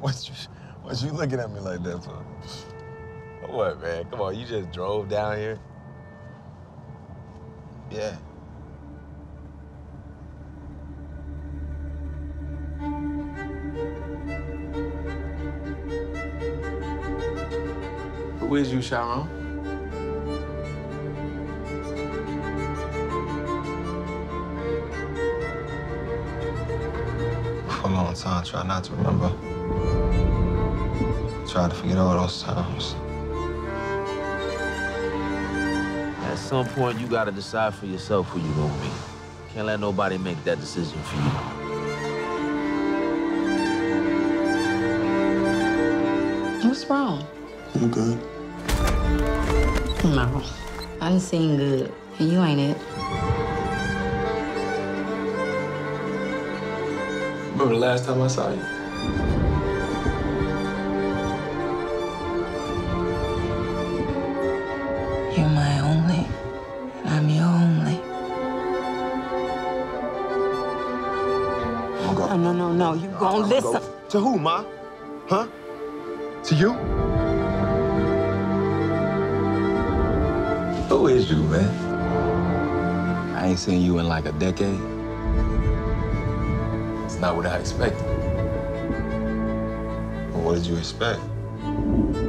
What you looking at me like that for? What, man? Come on, you just drove down here? Yeah. Who is you, Sharon? For a long time, I tried not to remember. Tried to forget all those times. At some point, you gotta decide for yourself who you gonna be. Can't let nobody make that decision for you. What's wrong? I'm good. No, I done seen good, and you ain't it. Remember the last time I saw you? You're my only, and I'm your only. I'm gonna go. No, you gonna listen. Go. To who, Ma? Huh? To you? Who is you, man? I ain't seen you in like a decade. It's not what I expected. Well, what did you expect?